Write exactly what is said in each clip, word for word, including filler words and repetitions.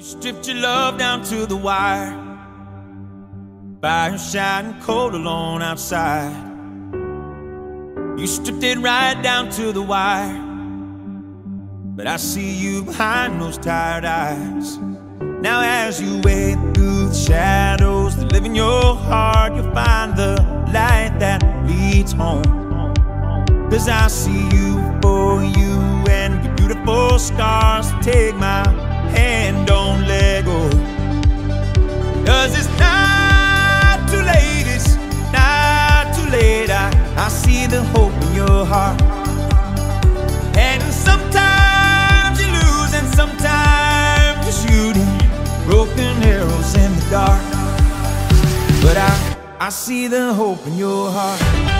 You stripped your love down to the wire, fire shining cold alone outside. You stripped it right down to the wire, but I see you behind those tired eyes. Now as you wade through the shadows that live in your heart, you'll find the light that leads home. Cause I see you for you and your beautiful scars. Take my hand, don't let go. Cause it's not too late, it's not too late. I, I see the hope in your heart. And sometimes you lose and sometimes you're shooting broken arrows in the dark. But I, I see the hope in your heart.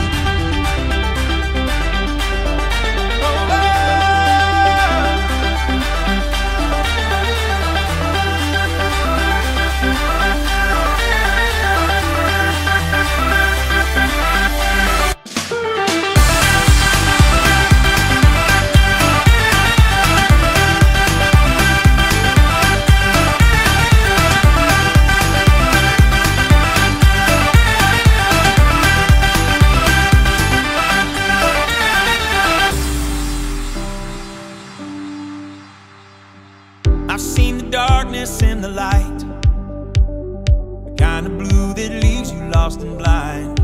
I've seen the darkness in the light, the kind of blue that leaves you lost and blind.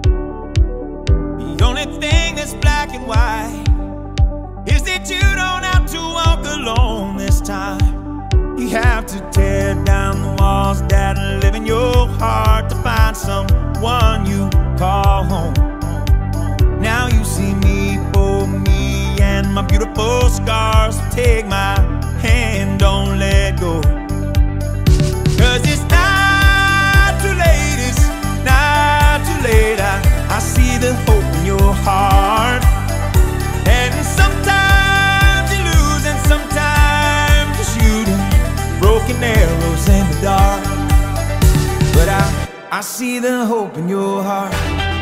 The only thing that's black and white is that you don't have to walk alone this time. You have to tear down the walls that live in your heart to find someone you call home. Now you see me for me and my beautiful scars. Take my hand, don't let go. Cause it's not too late, it's not too late. I, I see the hope in your heart. And sometimes you lose and sometimes you're shooting broken arrows in the dark. But I, I see the hope in your heart.